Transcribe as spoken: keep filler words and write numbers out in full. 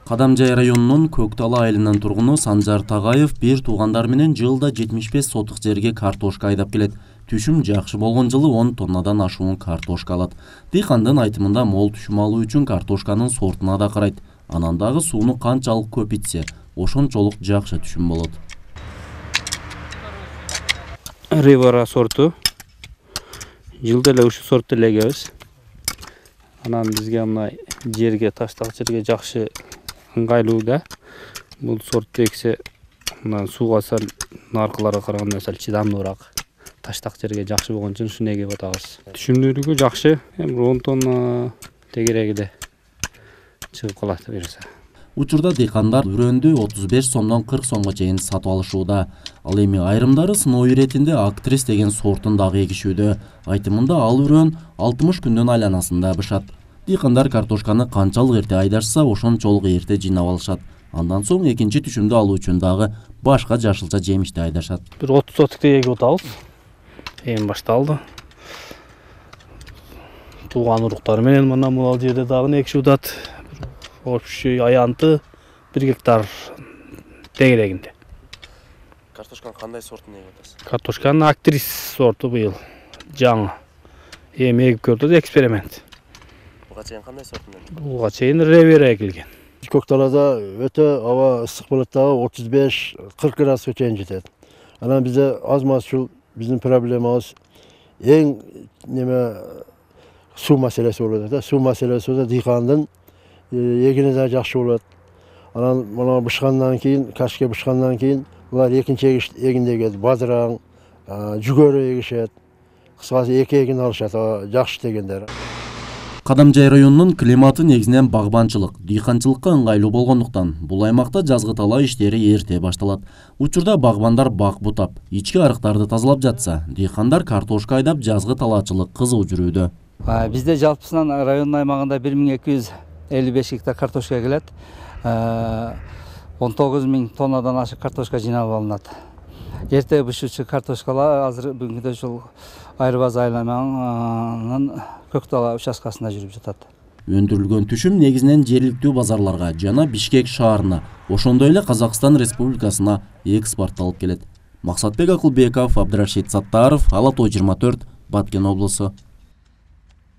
Кадамжай районунун Көкталы айылынын тургуну Санжар Тагайев бир туугандар менен жылда жетимиш беш сотук жерге картошка айдап келет. Түшүм жакшы болгон жылы он тоннадан ашуун картошка алат. Дыйкандын айтымында мол түшүм алуу үчүн картошканын сортуна да карайт. Анан дагы сууну канчалык көп ичсе, ошончолук жакшы түшүм болот. Ревара сорту. Жылда эле ушу сорту эле эгебиз. Анан бизге мына жерге, таштак жерге жакшы ыңгайлуу да. Бул сорту эксе, мына сууга сал наркыларга караганда сал чыдамдуураак. Таштак жерге жакшы болгон үчүн ушуну эгип атабыз. Түшүмдүүлүгү жакшы. Эми он тонна тегерегиде чыгып калат берсе. Учурда дыйкандар үрөндү отуз беш сомдон кырк сомго чейин сатып алышууда. Ал эми айрымдары сыноо иретинде актрис деген сортун дагы эгишүүдө. Айтымында ал үрөн алтымыш күндүн айланасында бышат. Дыйкандар картошканы канчалык эрте айдашса, ошончолук эрте жыйнап алышат. Андан соң экинчи түшүмдү алуу үчүн дагы башка жашылча жемишти айдашат. Бир отуз сотукты эгип атабыз. Эми башталды. Тууган уруктар менен мына бул жерде дагы экишип атат. Общий аянты бир гектар тегерегинде. Картошканын кандай сортун эгип атасыз? Картошканын актрис сорту быйыл жаңы. Эми эгип көрдүк, эксперимент. Буга чейин кандай сортун эгип? Буга чейин ревера экилген. Көкталада өтө аба ысык болот дагы отуз беш кырк градуска чейин жетет. Анан бизде аз-маз ушул биздин проблемабыз эң неме суу маселеси болот да. Суу маселеси болсо дыйкандын эгини да жакшы болот. Анан мына бышкандан кийин, кашке бышкандан кийин булар экинчи эгинде эгет, бадыраң, жүгөрү эгишет. Кыскасы эки эгин алышат, жакшы дегендер. Кадамжай районунун климаты негизинен багбанчылык, дыйканчылыкка ыңгайлуу болгондуктан бул аймакта жазгы талаа иштери эрте башталат. Учурда багбандар бак бутап, ички арыктарды тазалап жатса, дыйкандар картошка айдап жазгы талаачылык кызуу жүрүүдө. Бизде жалпысынан районун аймагында бир миң эки жүз элүү беш гектар картошка келет. он тогуз миң тоннадан ашык картошка жыйнап алынат. Эрте бышуучу картошкалар азыр бүгүнкү ушул Айырбаз айламанын Көкталы участкасында жүрүп жатат. Өндүрүлгөн түшүм негизинен жергиликтүү базарларга жана Бишкек шаарына, ошондой эле Казакстан Республикасына экспортталып келет. Максатбек Акылбеков, Абдрашид Саттаров, Ала той жыйырма төрт, Баткен облусу.